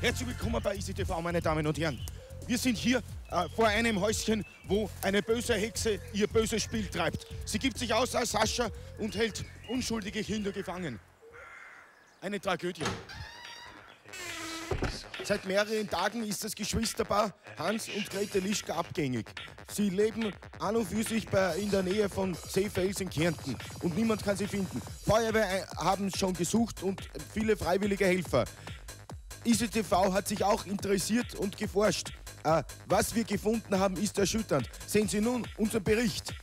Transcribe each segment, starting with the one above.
Herzlich willkommen bei EasyTV, meine Damen und Herren. Wir sind hier vor einem Häuschen, wo eine böse Hexe ihr böses Spiel treibt. Sie gibt sich aus als Sascha und hält unschuldige Kinder gefangen. Eine Tragödie. Seit mehreren Tagen ist das Geschwisterpaar Hans und Grete Lischka abgängig. Sie leben an und für sich in der Nähe von Seefels in Kärnten und niemand kann sie finden. Feuerwehr haben schon gesucht und viele freiwillige Helfer. EasyTV hat sich auch interessiert und geforscht. Was wir gefunden haben, ist erschütternd. Sehen Sie nun unseren Bericht.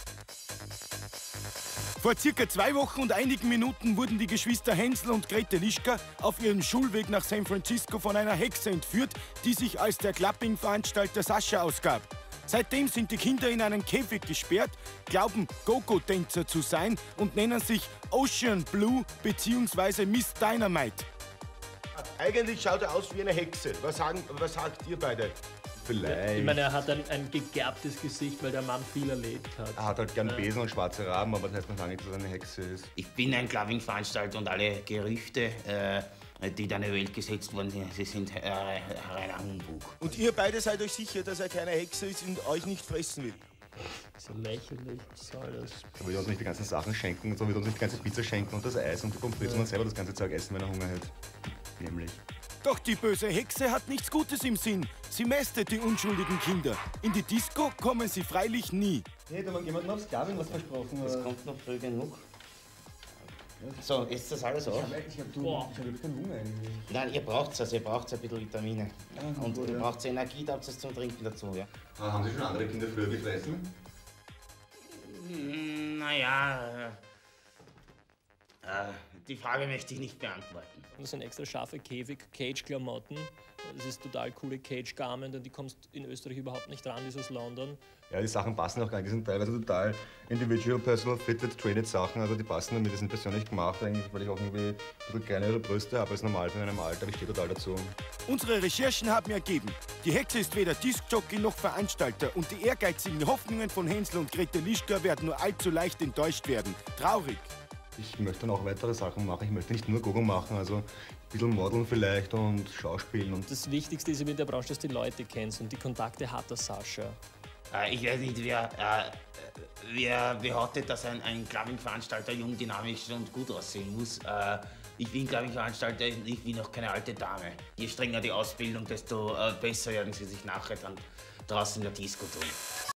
Vor circa 2 Wochen und einigen Minuten wurden die Geschwister Hänsel und Grete Lischka auf ihrem Schulweg nach San Francisco von einer Hexe entführt, die sich als der Clubbing-Veranstalter Sascha ausgab. Seitdem sind die Kinder in einen Käfig gesperrt, glauben Go-Go-Tänzer zu sein und nennen sich Ocean Blue bzw. Miss Dynamite. Eigentlich schaut er aus wie eine Hexe. Was sagt ihr beide? Vielleicht. Ich meine, er hat ein gegerbtes Gesicht, weil der Mann viel erlebt hat. Er hat halt gern Besen und schwarze Raben, aber das heißt noch lange nicht, dass er eine Hexe ist. Ich bin ein Clubbing-Veranstalter und alle Gerüchte, die da in die Welt gesetzt wurden, sie sind reiner Humbug. Und ihr beide seid euch sicher, dass er keine Hexe ist und euch nicht fressen will? So lächerlich, was soll das? Er will uns nicht die ganzen Sachen schenken, so will uns nicht die ganze Pizza schenken und das Eis und die Pommes frites und selber das ganze Zeug essen, wenn er Hunger hat. Nämlich. Doch die böse Hexe hat nichts Gutes im Sinn. Sie mästet die unschuldigen Kinder. In die Disco kommen sie freilich nie. Hey, da hat jemand aufs Sklavin was versprochen. Das kommt noch früh genug. So, ist das alles auf? Ich hab keinen Hunger eigentlich. Nein, ihr braucht es, ihr braucht ein bisschen Vitamine. Und ihr braucht Energie, da habt ihr es zum Trinken dazu, ja. Haben Sie schon andere Kinder früher gefressen? Naja, die Frage möchte ich nicht beantworten. Das sind extra scharfe Cage-Klamotten. Das ist total coole Cage-Garment und die kommst in Österreich überhaupt nicht ran, die ist aus London. Ja, die Sachen passen auch gar nicht. Die sind teilweise total individual, personal fitted, traded Sachen. Also die passen damit, die sind persönlich gemacht eigentlich, weil ich auch irgendwie ein bisschen kleinere Brüste habe als normal für einem Alter. Aber ich stehe total dazu. Unsere Recherchen haben ergeben, die Hexe ist weder Diskjockey noch Veranstalter und die ehrgeizigen Hoffnungen von Hänsel und Grete Lischka werden nur allzu leicht enttäuscht werden. Traurig. Ich möchte dann auch weitere Sachen machen. Ich möchte nicht nur Gogo machen, also ein bisschen modeln vielleicht und Schauspielen. Und das Wichtigste ist in der Branche, dass du die Leute kennst und die Kontakte hat der Sascha. Ich weiß nicht, wer behauptet, dass ein Clubbing-Veranstalter jung, dynamisch und gut aussehen muss. Ich bin Clubbing-Veranstalter, ich bin noch keine alte Dame. Je strenger die Ausbildung, desto besser werden sie sich nachher dann draußen in der Disco tun.